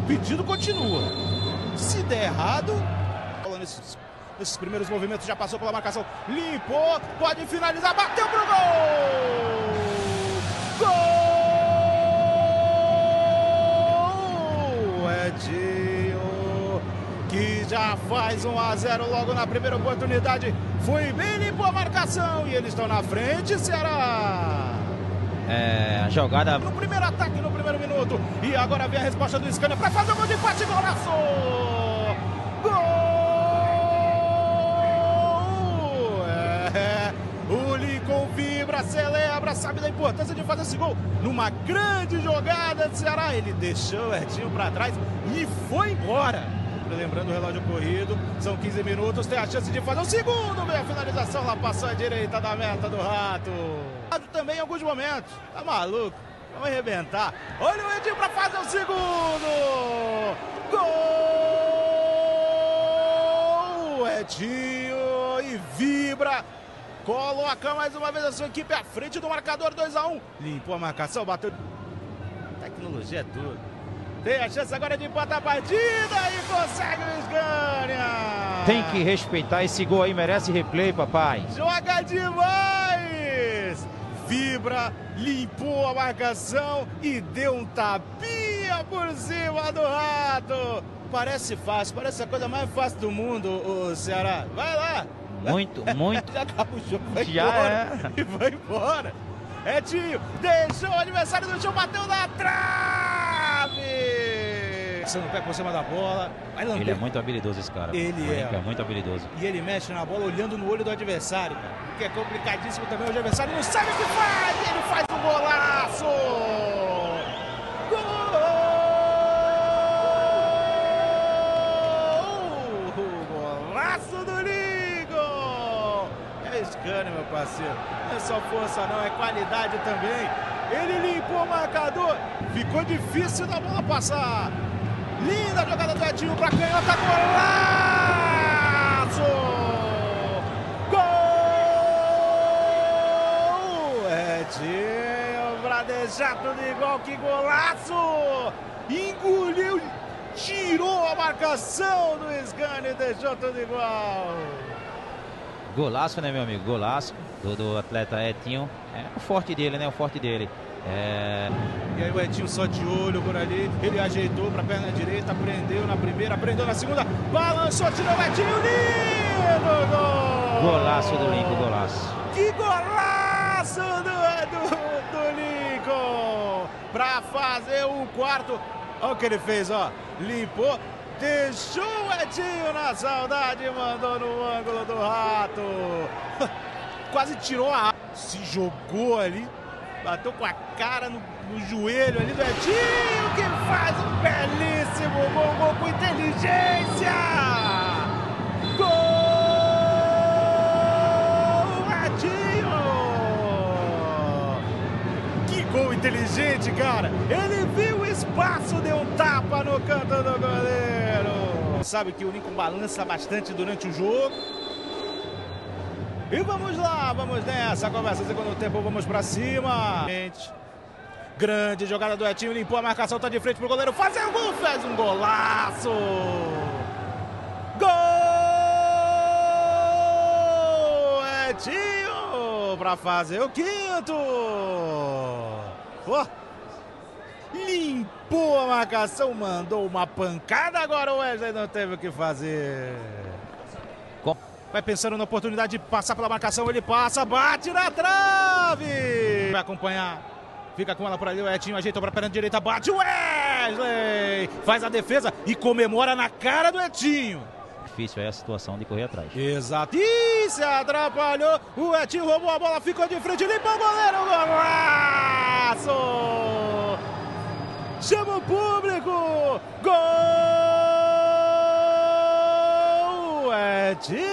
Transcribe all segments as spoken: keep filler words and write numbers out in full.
pedido continua. Se der errado, nesses, nesses primeiros movimentos já passou pela marcação, limpou, pode finalizar, bateu pro gol! Gol! Edinho, que já faz um a zero logo na primeira oportunidade, foi bem, limpou a marcação e eles estão na frente, Ceará! É, a jogada... No primeiro ataque, no primeiro minuto. E agora vem a resposta do Scania para fazer o gol de empate, golaço! Gol! É, o Lincoln vibra, celebra, sabe da importância de fazer esse gol. Numa grande jogada do Ceará. Ele deixou o Edinho para trás e foi embora. Lembrando o relógio corrido, são quinze minutos, tem a chance de fazer o segundo, vem a finalização lá, passou à direita da meta do Rato. Também em alguns momentos, tá maluco, vamos arrebentar. Olha o Edinho para fazer o segundo. Gol! Edinho e vibra, coloca mais uma vez a sua equipe à frente do marcador, dois a um. Limpou a marcação, bateu. Tecnologia é tudo. Tem a chance agora de empatar a partida e consegue o Scania. Tem que respeitar esse gol aí, merece replay, papai. Joga demais! Vibra, limpou a marcação e deu um tapinha por cima do Rato. Parece fácil, parece a coisa mais fácil do mundo, o Ceará. Vai lá. Muito, muito. Já acabou o jogo, vai Já embora. é. E vai embora. Edinho deixou o adversário no chão, bateu na trave. Passando o pé por cima da bola. Ele é muito habilidoso, esse cara. Ele é. é muito habilidoso. E ele mexe na bola olhando no olho do adversário, cara. O que é complicadíssimo também. O adversário não sabe o que faz. Ele faz um golaço. Gol! Golaço do Lincoln. É Scania, meu parceiro. Não é só força não, é qualidade também. Ele limpou o marcador. Ficou difícil da bola passar. Linda jogada do Edinho para canhota, golaço! Gol! Edinho para deixar tudo igual, que golaço! Engoliu, tirou a marcação do Scania e deixou tudo igual. Golaço, né, meu amigo? Golaço do, do atleta Edinho. É o forte dele, né? O forte dele. É... E aí o Edinho só de olho por ali, ele ajeitou para a perna direita, prendeu na primeira, prendeu na segunda, balançou, tirou o Edinho, lindo gol! Golaço do Lincoln, golaço. Que golaço do, do, do Lincoln! Para fazer o quarto, olha o que ele fez, ó, limpou, deixou o Edinho na saudade e mandou no ângulo do Rato. Quase tirou a... se jogou ali. Bateu com a cara no, no joelho ali do Edinho, que faz um belíssimo gol, gol com inteligência! Gol! Edinho! Que gol inteligente, cara! Ele viu o espaço, deu um tapa no canto do goleiro! Sabe que o Lincoln balança bastante durante o jogo. E vamos lá, vamos nessa, começa o segundo tempo, vamos pra cima. Grande jogada do Edinho, limpou a marcação, tá de frente pro goleiro, faz o gol, faz um golaço. Gol! Edinho pra fazer o quinto. Oh. Limpou a marcação, mandou uma pancada, agora o Wesley não teve o que fazer. Vai pensando na oportunidade de passar pela marcação, ele passa, bate na trave! Vai acompanhar, fica com ela por ali, o Edinho ajeitou para a perna direita, bate o Wesley! Faz a defesa e comemora na cara do Edinho. Difícil é a situação de correr atrás. Exato, e se atrapalhou, o Edinho roubou a bola, ficou de frente, limpou o goleiro, golaço! Chama o público, gol! Edinho!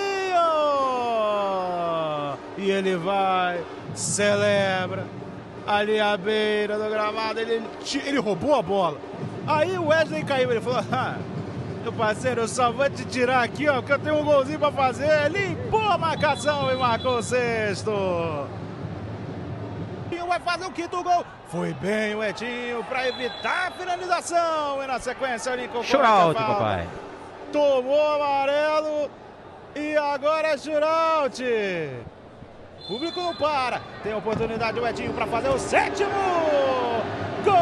E ele vai, celebra, ali à beira do gramado, ele, ele roubou a bola. Aí o Wesley caiu, ele falou, ah, meu parceiro, eu só vou te tirar aqui, ó, que eu tenho um golzinho pra fazer. Limpou a marcação e marcou o sexto. Etinho vai fazer o quinto gol. Foi bem o Etinho para evitar a finalização. E na sequência o Lincoln shootout, papai. Tomou amarelo e agora é shootout. O público não para. Tem a oportunidade o Etinho para fazer o sétimo. Gol,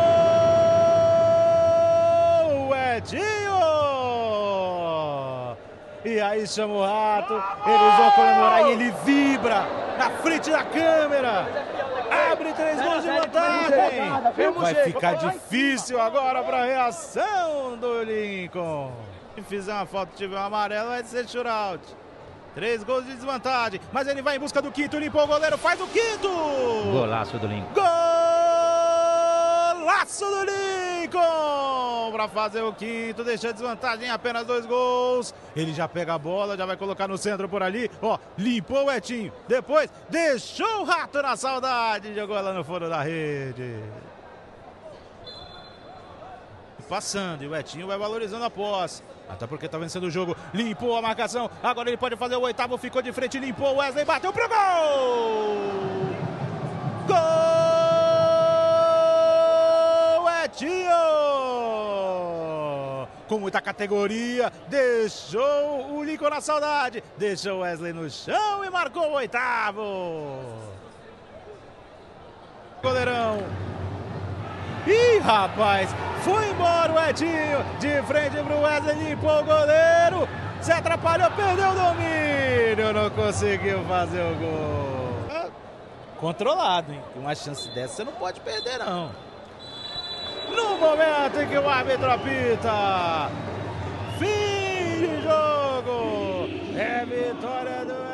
Etinho! E aí chama o Rato, eles vão comemorar e ele vibra na frente da câmera. Abre três gols de vantagem. Vai ficar difícil agora para a reação do Lincoln. Se fizer uma falta e tiver um amarelo, vai ser shootout. Três gols de desvantagem, mas ele vai em busca do quinto, limpou o goleiro, faz o quinto! Golaço do Lincoln. Golaço do Lincoln! Para fazer o quinto, deixa a desvantagem em apenas dois gols. Ele já pega a bola, já vai colocar no centro por ali. Ó, limpou o Etinho, depois deixou o Rato na saudade, jogou lá no fundo da rede. Passando, e o Etinho vai valorizando a posse. Até porque tá vencendo o jogo, limpou a marcação, agora ele pode fazer o oitavo, ficou de frente, limpou o Wesley, bateu pro gol! Gol! Etinho! Com muita categoria, deixou o Lincoln na saudade, deixou o Wesley no chão e marcou o oitavo! Goleirão! Ih, rapaz, foi embora o Etinho, de frente pro Wesley, limpou o goleiro, se atrapalhou, perdeu o domínio, não conseguiu fazer o gol. É controlado, hein? Uma chance dessa você não pode perder, não. No momento em que o árbitro apita, fim de jogo, é vitória do